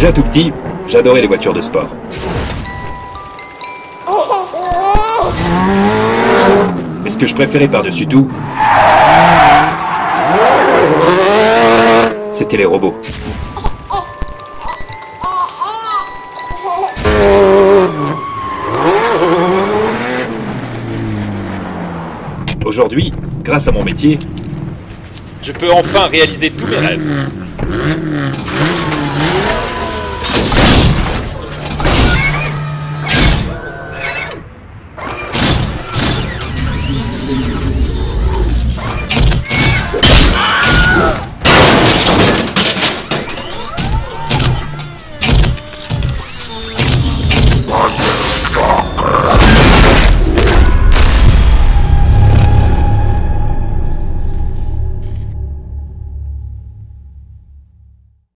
Déjà tout petit, j'adorais les voitures de sport. Mais ce que je préférais par-dessus tout, c'était les robots. Aujourd'hui, grâce à mon métier, je peux enfin réaliser tous mes rêves.